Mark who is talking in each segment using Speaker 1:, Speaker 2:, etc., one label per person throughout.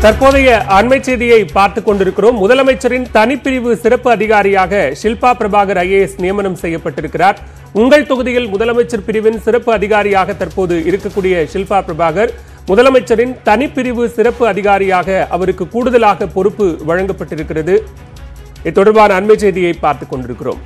Speaker 1: தற்போதைய அண்மை செய்தியை பார்த்துக் கொண்டிருக்கிறோம். முதலமைச்சரின் தனிப்பிரிவு சிறப்பு அதிகாரியாக ஷில்பா பிரபாகர் IAS நியமனம் செய்யப்பட்டிருக்கிறார். உங்கள் தொகுதியில் முதலமைச்சர் பிரிவின் சிறப்பு அதிகாரியாக தற்போது இருக்கக்கூடிய ஷில்பா பிரபாகர் முதலமைச்சரின் தனிப்பிரிவு சிறப்பு அதிகாரியாக அவருக்கு கூடுதலாக பொறுப்பு வழங்கப்பட்டிருக்கிறது. இது தொடர்பான அண்மை செய்தியை பார்த்துக் கொண்டிருக்கிறோம்.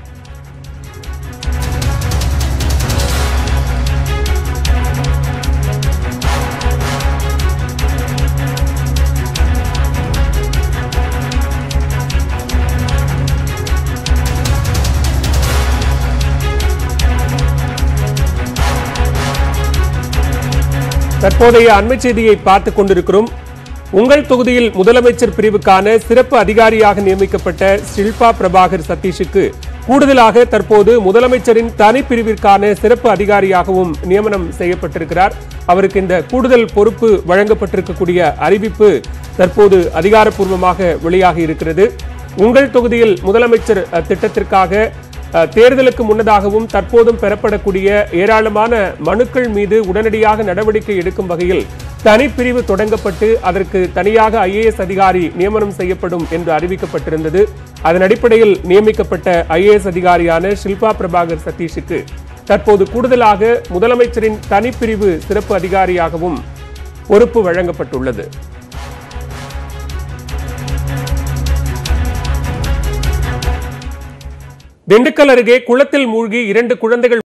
Speaker 1: தற்போதைய அண்மை செய்தியை பார்த்துக் கொண்டிருக்கிறோம். உங்கள் தொகுதியில் முதலமைச்சர் பிரிவுக்கான சிறப்பு அதிகாரியாக நியமிக்கப்பட்ட ஷில்பா பிரபாகர் சதீஷுக்கு கூடுதலாக தற்போது முதலமைச்சரின் தனிப்பிரிவிற்கான சிறப்பு அதிகாரியாகவும் நியமனம் செய்யப்பட்டிருக்கிறார். அவருக்கு இந்த கூடுதல் பொறுப்பு வழங்கப்பட்டிருக்கக்கூடிய அறிவிப்பு தற்போது அதிகாரப்பூர்வமாக வெளியாகி இருக்கிறது. உங்கள் தொகுதியில் முதலமைச்சர் திட்டத்திற்காக தேர்தலுக்கு முன்னதாகவும் தற்போதும் பெறப்படக்கூடிய ஏராளமான மனுக்கள் மீது உடனடியாக நடவடிக்கை எடுக்கும் வகையில் தனிப்பிரிவு தொடங்கப்பட்டு அதற்கு தனியாக IAS அதிகாரி நியமனம் செய்யப்படும் என்று அறிவிக்கப்பட்டிருந்தது. அதன் அடிப்படையில் நியமிக்கப்பட்ட IAS அதிகாரியான ஷில்பா பிரபாகர் சதீஷுக்கு தற்போது கூடுதலாக முதலமைச்சரின் தனிப்பிரிவு சிறப்பு அதிகாரியாகவும் பொறுப்பு வழங்கப்பட்டுள்ளது. திண்டுக்கல் அருகே குளத்தில் மூழ்கி 2 குழந்தைகள்